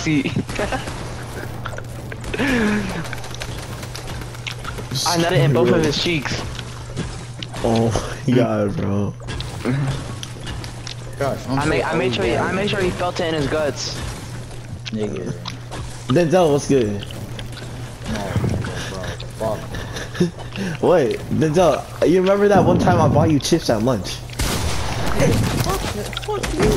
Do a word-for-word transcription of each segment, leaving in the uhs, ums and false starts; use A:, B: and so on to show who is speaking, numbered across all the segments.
A: seat. I nutted in both of his cheeks.
B: Oh my god, bro.
C: Gosh,
A: I made I made sure he, I made sure he felt it in his guts.
C: Nigga.
B: Denzel, what's good?
C: No, nigga, bro. Fuck.
B: Wait, Denzel, you remember that one time I bought you chips at lunch?
C: Fuck, fuck you.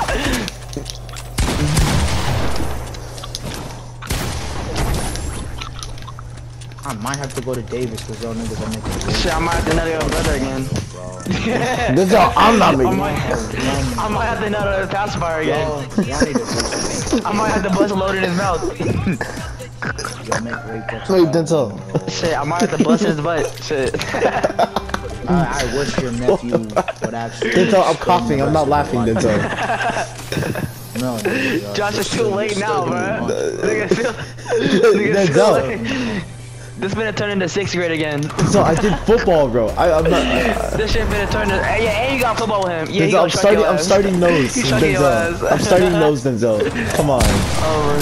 C: I might have to go to Davis because y'all niggas are making
A: Shit, I might have to nut your brother again.
B: Denzel, I'm not making
A: I might,
B: it.
A: I might have to nut on his pacifier again.
C: Y'all need to
A: I might have to bust a load in his mouth.
C: y'all make rape jokes.
B: Wait, Denzel.
A: Shit, I might have to bust his butt. Shit.
C: I, I wish your nephew would actually.
B: Denzel, I'm coughing. I'm not laughing, Denzel.
C: No, nigga, y'all
A: Josh, it's too late now, bro. Nigga, still, nigga, still late.
B: Denzel.
A: This finna turn into sixth grade again.
B: So I did football, bro. I, I'm not. Uh,
A: This shit finna turn to. Hey, yeah, and you got football with him. Yeah, he
B: Denzel,
A: gonna
B: I'm
A: chuck
B: starting.
A: your
B: I'm
A: ass.
B: starting nose.
A: He chucking your ass.
B: Denzel, I'm starting nose, Denzel. Come on.
A: Oh,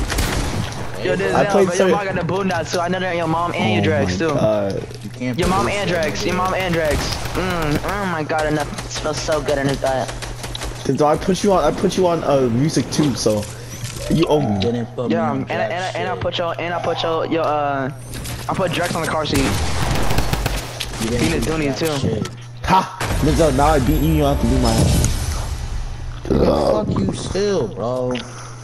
A: yo, Denzel,
B: I played
A: bro,
B: so-
A: your mom got the boot nuts too. I know that your mom and your
B: Oh
A: Drex
B: my
A: too.
B: God.
C: You can't
A: Your mom
C: produce
A: and
C: that,
A: Drex.
C: nigga.
A: Your mom and Drex. Mmm. Oh my god, enough. It smells so good in his gut.
B: Denzel, I put you on. I put you on uh, music too, so you owe me.
C: Didn't put me
A: Yeah,
C: on
A: and I,
C: jack
A: and I, and I
C: shit.
A: put your and I put your your uh I put Drex on the car seat.
C: You
A: He
C: didn't
A: did
C: do
A: Dooney
C: jack
A: too.
C: shit.
B: Ha! Denzel, now I beat you. You don't have to do my.
C: Fuck you still, bro.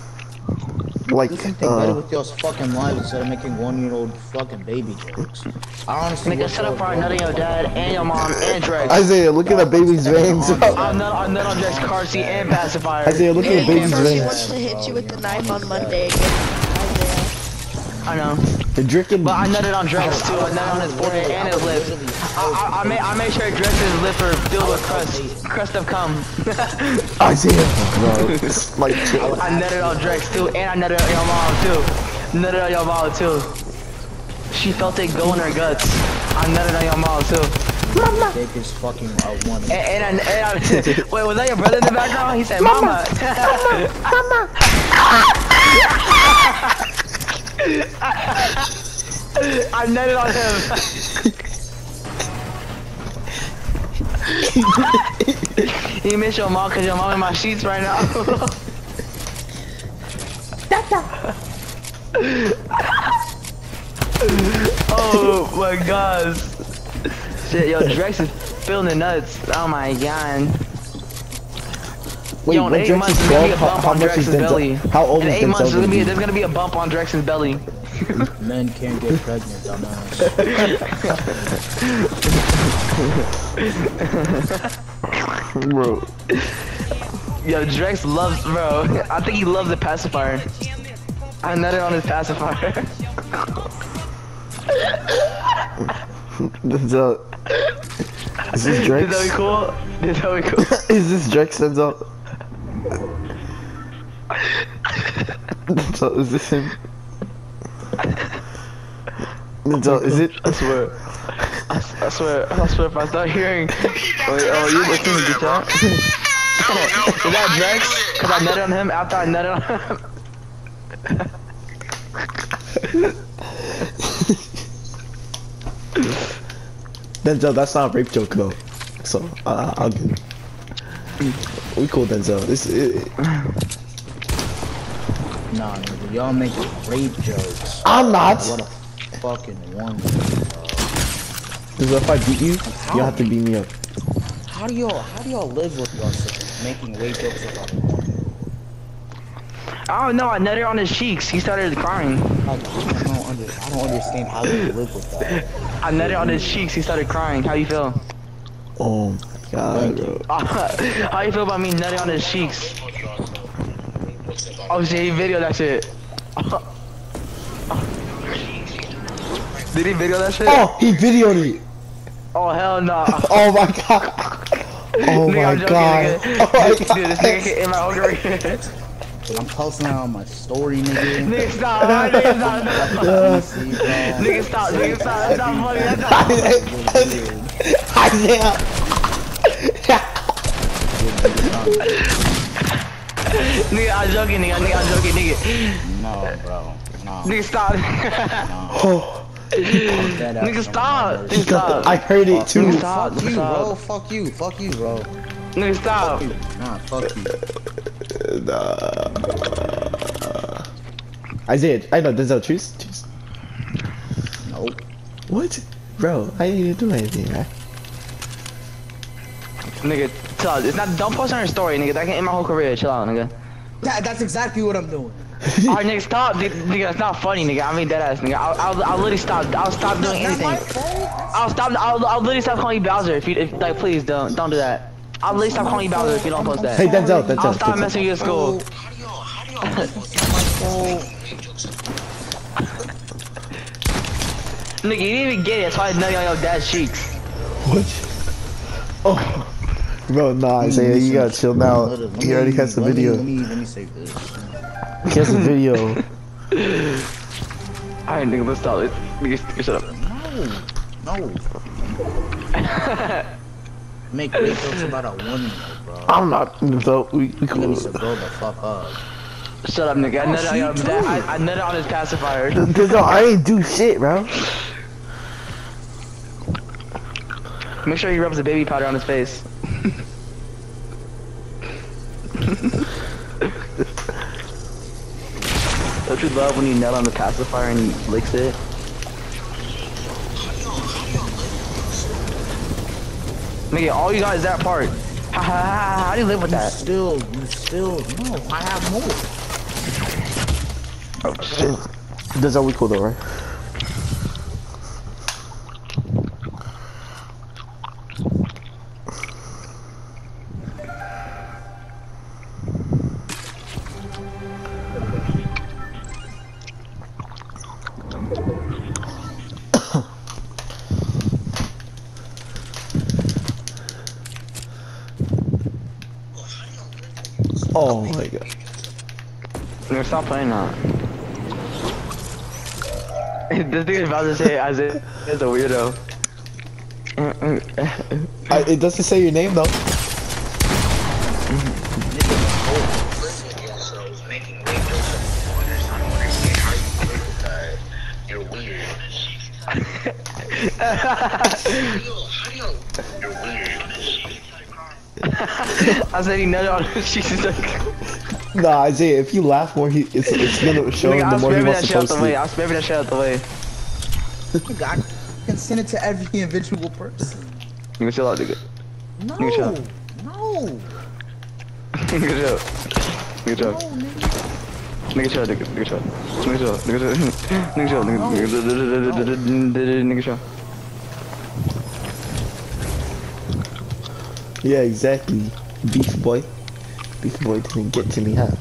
B: Like,
C: Do something better
B: uh,
C: with your fucking life instead of making one-year-old fucking baby jokes. I honestly
A: Nigga, shut up for nutting your dad and your mom and Drex.
B: Isaiah, look at the baby's veins.
A: I'm nut I'm nut on Drex car seat and pacifier.
B: Isaiah, look at the baby's
D: He
B: veins.
D: wants to hit you with the knife on Monday again.
A: I know.
B: The drinking.
A: But I nutted on Drex too. I nutted on his forehead and his lips. I, I, I made I made sure Drex's lips were filled with crust, crust of cum.
B: Isaiah, bro. It's like,
A: I nutted on Drex too, and I nutted on your mom too. Nutted on your mom too. She felt it go in her guts. I nutted on your mom too.
C: Dick is fucking a woman.
A: And, and, I, and I, wait, was that your brother in the background? He said, "Mama." Mama. I nutted on him. You miss your mom because your mom in my sheets right now. Oh my gosh. Shit, yo, Drex is feeling the nuts. Oh my god.
B: wait,
A: Yo, in
B: when
A: eight
B: Drex
A: months,
B: is
A: there's gonna be
B: twelve,
A: a
B: how,
A: bump
B: how
A: on
B: much is
A: Drex's belly.
B: Denzel? How old
A: In
B: is
A: eight months,
B: Denzel
A: there's gonna
B: gonna
A: be
B: be?
A: there's gonna be a bump on Drex's belly.
C: Men can't get pregnant, dumbass.
B: Bro.
A: Yo, Drex loves, bro. I think he loves the pacifier. I nutted on his pacifier.
B: Denzel. Is this Drex?
A: Is that be cool? Is that be cool?
B: Is this Drex, Denzel? Denzel, is this him? Denzel, is it?
A: I swear. I, I swear. I swear if I start hearing. Wait, oh, you listening to the chat? Is that Drex? Cause I nutted on him after I nutted on him.
B: Denzel, that's not a rape joke though. So, uh, I'll give it. We cool, Denzel. This it,
C: Nah, nigga, y'all make rape jokes.
B: I'm not.
C: What a fucking woman, bro.
B: Denzel, if I beat you, you have to beat me up.
C: How do y'all, how do y'all live with yourself making rape jokes about a woman?
A: Oh no, I nutted on his cheeks. He started crying.
C: Like, I don't, under, I don't understand how you live with that.
A: I nutted on his cheeks. He started crying. How you feel?
B: Oh my god, bro.
A: How you feel about me nutting on his cheeks? Oh shit, he videoed that shit. Did he video that shit?
B: Oh, he videoed it.
A: Oh hell no.
B: Oh my god. Oh
A: Nigga,
B: my
A: I'm joking,
B: god.
A: nigga.
B: Oh my
A: Dude, this nigga
B: god.
A: in my ogre.
C: I'm posting that on my story, nigga.
A: Nigga stop, right? Nigga stop.
B: Yeah.
C: See, bro.
A: Nigga stop, nigga stop. That's not funny. That's not
B: Isaiah.
A: Nigga, I'm joking, nigga. Nigga, I'm joking, nigga.
C: No, bro. No.
A: Nigga, stop.
C: no.
B: Oh,
A: Nigga, stop. Nigga, stop.
B: I heard it too.
A: Nigga, stop.
C: Fuck
A: Nigga,
C: you, bro.
A: stop.
C: Fuck you. Fuck you, bro.
A: Nigga, stop.
C: Fuck you. Nah, fuck you.
B: Nah. Isaiah, I know, Denzel, choose. Choose.
C: Nope.
B: What? Bro, I didn't even do anything, man.
A: Nigga, chill out. It's not. Don't post on your story, nigga. That can end my whole career. Chill out, nigga.
C: That, that's exactly what I'm doing.
A: Alright, nigga, stop. Nigga, nigga, that's not funny, nigga. I mean, dead ass, nigga. I'll, I'll, I'll literally stop. I'll stop doing
C: That's
A: anything.
C: my fault.
A: I'll stop. I'll, I'll literally stop calling you Bowser if you, if, like, please don't, don't do that. I'll literally stop calling you Bowser if you don't post that.
B: Hey, Denzel, Denzel,
A: I'll stop
B: Denzel.
A: messing with you at school. Nigga, you didn't even get it. That's why I know on your dad's cheeks.
B: What? Oh. Bro, nah, Isaiah, you gotta chill now.
C: Let it- let
B: He already
C: me-
B: has the
C: let me-
B: video.
C: Let me, let me save this.
B: He has the video.
A: Alright, nigga, let's stop. Let's, nigga, nigga, shut up.
C: No. No. Make make jokes about a woman, bro.
B: I'm not, so we, we
C: You
B: cool.
C: need to grow the fuck up.
A: Shut up, nigga. I
C: Oh,
A: nutted on
C: she
A: your
C: too.
A: dad. I, I nutted on his pacifier.
B: Denzel, I ain't do shit, bro.
A: Make sure he rubs the baby powder on his face. Don't you love when you nut on the pacifier and he licks it? Nigga, all you got is that part. How, how, how, how do you live with
C: You
A: that?
C: still, you still, no, I have more.
A: Oh shit.
B: Denzel, we cool though, right? Oh my god.
A: Nigga, stop playing now. This nigga about to say Isaiah is a weirdo.
B: I, it doesn't say your name though.
E: You're weird. You're weird.
A: I said he nutted on his cheeks. He's like,
B: Nah, Isaiah, if you laugh more, he it's, it's gonna show
A: nigga,
B: him
A: I
B: the
A: was
B: more he
A: spamming
B: wants
A: that
B: to
A: shit out
B: post
A: the way.
B: it.
A: I was spamming that shit out the way.
C: I can send it to every individual person.
A: Nigga, chill out, nigga.
C: No,
A: Nigga, shut up.
C: no,
A: Nigga, chill. Nigga, chill.
C: no, nigga.
A: Nigga, chill, nigga. Nigga, chill. Nigga, chill. Nigga, chill. Nigga, chill. Nigga, nigga, nigga, chill.
B: Yeah, exactly. Beef boy. Beef boy didn't get to me, huh?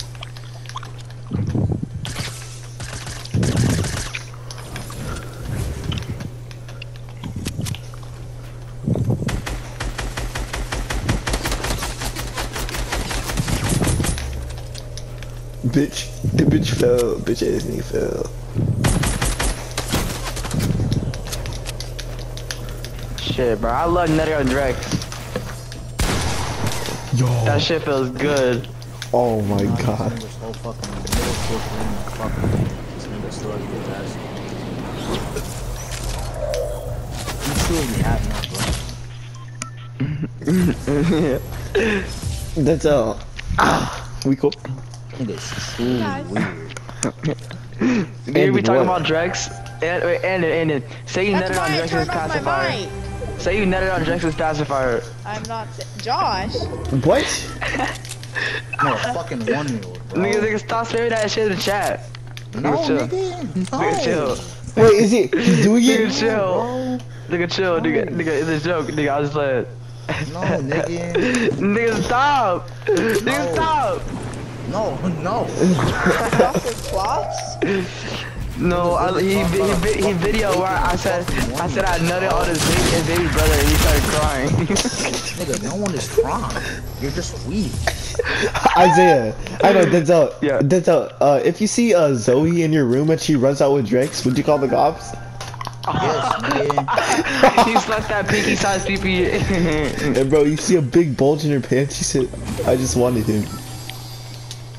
B: Bitch, the bitch fell. Bitch ass nigga fell.
A: Shit, bro. I love nutting on Drex.
B: Yo.
A: That shit feels good.
B: Oh my
C: Nah,
B: god.
C: This nigga's whole fucking middle school thing, fucking. This nigga still has good ass. You truly have no, bro.
B: That's uh. Ah, we cool.
C: Nigga's truly
D: Guys.
C: weird.
A: Dude, we talking
B: what?
A: about Drex. And, wait, and, and, and, say you
D: That's
A: nutted on
D: why I
A: Drex's
D: turned off my
A: pacifier.
D: mic.
A: Say you nutted on Drex's pacifier.
D: I'm not. Josh.
B: What?
C: No, a fucking one year old, bro.
A: Nigga, nigga, stop spamming that shit in the chat.
C: No,
A: Nigga, chill.
C: nigga, no.
A: Nigga, chill.
B: Wait, is it? He's doing
A: Nigga,
B: it?
A: chill.
C: Bro.
A: Nigga, chill. Nigga, nigga, it's a joke. Nigga, I was playing.
C: No, nigga.
A: Nigga, stop. Nigga,
C: No.
A: stop.
C: No, no.
D: Doctor Clops.
A: No, I, he, he, he, he video where I said, I said I nutted on his baby, his baby brother and he started crying.
C: Nigga, no one is crying. You're just weak.
B: Isaiah, I know Denzel.
A: Yeah.
B: Denzel. Uh, if you see uh Zoe in your room and she runs out with Drex, would you call the cops?
C: Yes, nigga.
A: He slapped that pinky size P P.
B: And bro, you see a big bulge in her pants. She said, "I just wanted him."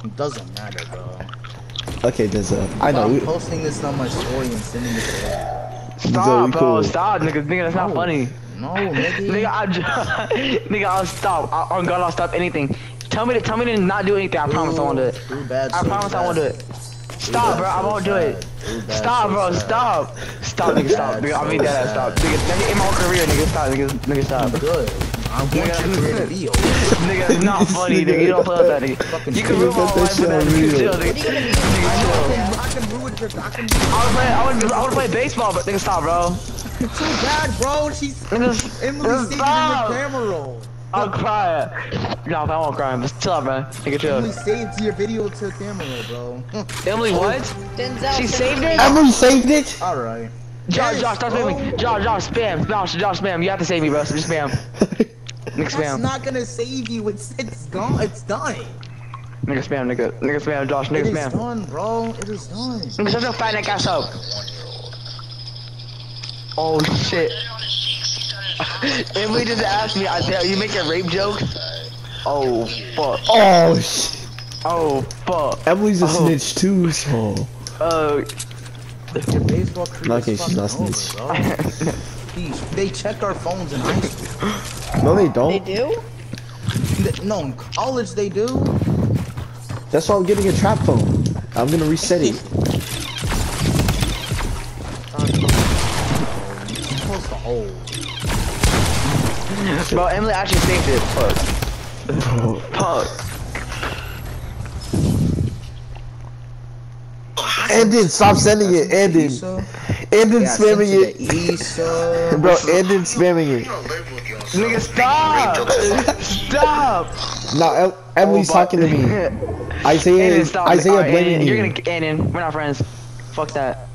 C: It doesn't matter, bro.
B: Okay, Denzel. I know.
C: I'm
B: We,
C: posting this on my story and sending it to you.
A: Stop,
B: we
A: bro.
B: cool.
A: Stop, nigga. Nigga, that's not
C: No.
A: funny.
C: No, nigga.
A: Nigga, I just, nigga, I'll stop. I, on God, I'll stop anything. Tell me to tell me to not do anything. I promise I won't do it.
C: Too bad,
A: I
C: so
A: promise I
C: bad.
A: won't do it. Stop, bro. I won't do it.
C: Too bad,
A: Stop,
C: so
A: bro.
C: sad.
A: Stop. Stop, nigga. Stop. Nigga, I mean that. Stop. Nigga, nigga, in my whole career, nigga, stop. Nigga, nigga, stop.
C: Good. I want your career to be over.
A: Nigga, it's not funny, nigga. You don't play with that, nigga. You can ruin my
B: Nigga,
A: life with that.
B: that shit
A: Nigga,
B: real.
A: chill, nigga. Nigga, chill.
C: I can ruin your. I can.
A: I would play. I would. I would play baseball, but nigga, stop, bro.
C: Too bad, bro. She's
A: Nigga,
C: Emily
A: nigga,
C: saved in
A: stop.
C: your camera roll.
A: I'm crying. No, I won't cry. Just chill out, bro. Nigga, chill.
C: Emily saved your video to camera roll, bro.
A: Emily, what?
D: Denzel.
A: She
D: sent
A: saved it?
B: Emily saved it.
C: All right.
A: Josh,
C: Yes,
A: Josh, stop
C: bro.
A: saving me. Josh, Josh, spam. Josh, Josh, spam. You have to save me, bro. So just spam. Nigga,
C: That's
A: spam.
C: not gonna save you. It's it's gone. It's done.
A: Nigga, spam, nigga. Nigga, spam. Josh,
C: It
A: nigga,
C: is
A: spam.
C: done, bro. It is done.
A: Nigga, shut your fat neck ass up. Oh, shit. Emily just asked me, I tell you making rape jokes? Oh, fuck.
B: Oh shit.
A: Oh, fuck.
B: Emily's a
A: Oh.
B: snitch too, so.
A: Uh,
C: Your baseball career
B: Okay,
C: is
B: she's not
C: fucking
B: snitch.
C: over, bro. Please, they check our phones in high school.
B: No, they
D: They
B: don't.
D: do?
C: Th- No, in college they do.
B: That's why I'm getting a trap phone. I'm gonna reset it.
C: Close the hole.
A: bro, Emily actually saved it. Fuck. Fuck.
B: And then stop sending it. And then,
C: Issa.
B: and then
C: Yeah, I sent
B: spamming
C: it
B: it,
C: to Issa.
B: bro. And then spamming it.
A: Nigga, stop! Stop!
B: Now em- Emily's
A: Oh,
B: talking to me. Isaiah,
A: Aiden, stop.
B: Isaiah
A: Alright,
B: blaming
A: Aiden,
B: you.
A: You're gonna, Aiden, we're not friends. Fuck that.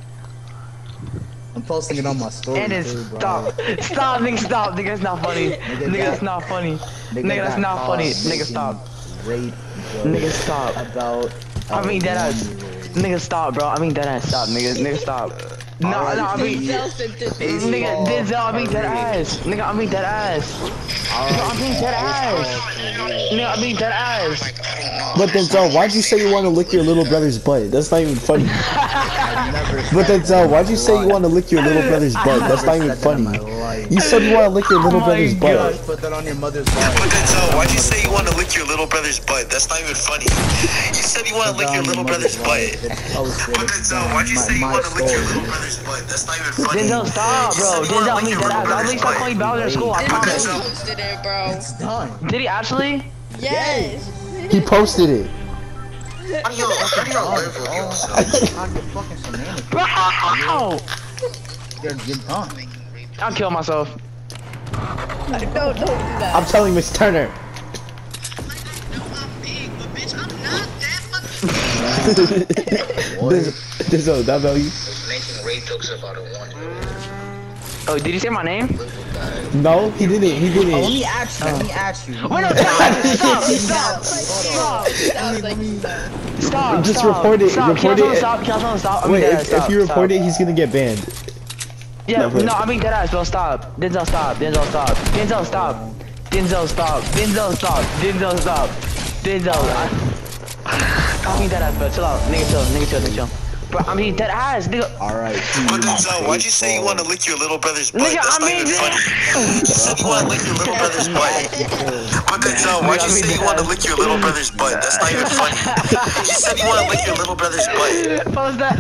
C: I'm posting it on my story.
A: Aiden,
C: too, bro.
A: stop. Stop, nigga, stop. Nigga, that's not funny. Nigga, that's not funny. Nigga, that's
C: got
A: not
C: caught
A: funny. Nigga,
C: making
A: stop.
C: Rape
A: Nigga,
C: jokes
A: stop.
C: about.
A: I mean,
C: a
A: that ass.
C: one-year-old.
A: Nigga, stop, bro. I mean, that ass. Stop, nigga. Nigga, stop. No, no, I mean.
D: Denzel sent it to me.
A: Nigga, Denzel, I mean that ass. Nigga, I mean that ass. Nigga, I mean that ass. Nigga, I mean that ass.
B: But Denzel, why'd you say you want to lick your little brother's butt? That's not even funny.
C: I've never
B: But
C: said
B: Denzel, why'd you
C: that
B: say
C: in
B: you
C: my
B: want to lick your little brother's butt? That's not even
C: life. Said that in
B: funny.
C: my life.
B: You said you want to lick your little
A: Oh
B: brother's
A: my
B: butt.
A: God.
C: Put that on your mother's butt.
E: But Denzel, why'd you say you want to lick your little brother's butt? That's not even funny. You said you want to lick your little brother's butt. But Denzel, why'd you say you want to lick your little brother's butt? That's not even funny.
A: Denzel, stop, bro. Denzel, I mean that ass. I'll at least stop calling you Bowser in school. I promise.
D: Denzel posted it, bro.
C: It's done.
A: Did he actually?
D: Yes.
B: He posted it.
E: How do you how do you live with yourself?
C: How you fucking shenanigans?
A: Bro!
C: You're, you're done.
A: I'll kill myself.
D: No, don't do that.
B: I'm telling Miss Turner. This, this is that value.
E: Making rape jokes about a one-year-old.
A: Oh, did you say my name?
B: No, he didn't. He
C: Oh, let
B: didn't.
C: me ask you. Let me ask you.
A: Wait, no, stop! Stop! Stop!
D: Sounds like you know.
A: Stop!
B: Just
A: stop,
B: report it,
A: Stop!
B: report
A: Can I tell him
B: it.
A: stop? Can I tell him stop? I mean
B: Wait,
A: that
B: if,
A: ass, stop,
B: if you report
A: stop.
B: it, he's gonna get banned.
A: Yeah,
B: Never.
A: no, I mean that ass, bro. Stop. Denzel, stop. Denzel, stop. Denzel, stop. Denzel, stop. Denzel, stop. Denzel, stop. Denzel, I, I mean that ass, bro. Chill out. Nigga, chill. Nigga, chill. Nigga, chill. Bro, I mean that ass, nigga.
C: Alright.
E: But Denzel, why'd you say you want to lick your little brother's butt?
A: Nigga,
E: That's
A: I
E: not
A: mean
E: even funny. You said you want to lick your little brother's butt. But Denzel, why'd you say you want to lick your little brother's butt? That's not even funny. You said you want to lick your little brother's butt.
A: Post that.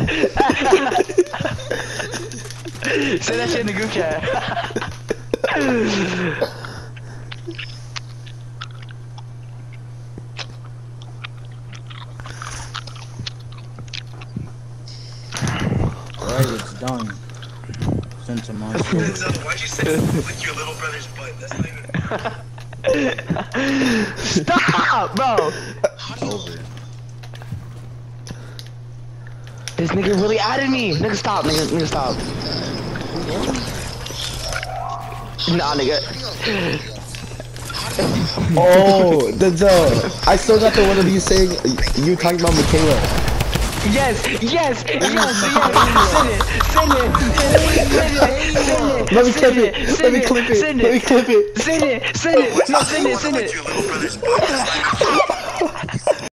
A: Say that shit in the group chat.
C: Alright, it's done. Sent to my story.
E: Denzel, why'd you say you want to lick your little brother's butt? That's not even
A: Stop, bro.
C: Over.
A: This nigga really added me. Nigga, stop. Nigga, nigga, stop. Nah, nigga.
B: Oh, Denzel, I still got the one of you saying you talking about Michaela.
A: Yes, yes, yes, yes. Send it, send it, send it, send it.
B: Let me clip
A: send
B: it. Let me clip it.
A: Send
B: Let me
A: it.
B: clip it.
A: Send it, send it. No, send it,
E: You
A: send
E: want to lick
A: it.
E: your little brother's butt? That's not even funny.